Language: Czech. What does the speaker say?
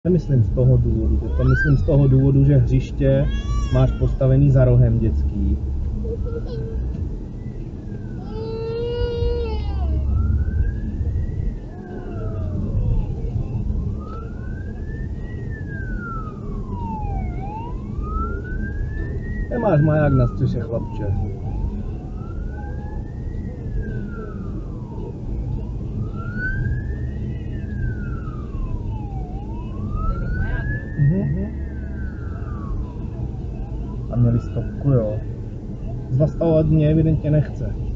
Nemyslím z toho důvodu, to myslím z toho důvodu, že hřiště máš postavený za rohem dětský. Nemáš maják na střeše, chlapče. A měli stopku, jo. Zastavovat mě evidentně nechce.